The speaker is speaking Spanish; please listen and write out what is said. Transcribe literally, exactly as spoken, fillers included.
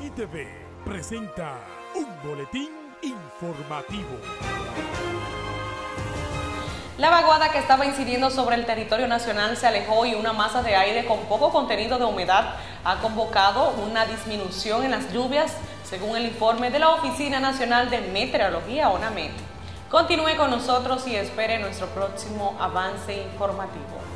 I T V presenta un boletín informativo. La vaguada que estaba incidiendo sobre el territorio nacional se alejó y una masa de aire con poco contenido de humedad ha convocado una disminución en las lluvias, según el informe de la Oficina Nacional de Meteorología, ONAMET. Continúe con nosotros y espere nuestro próximo avance informativo.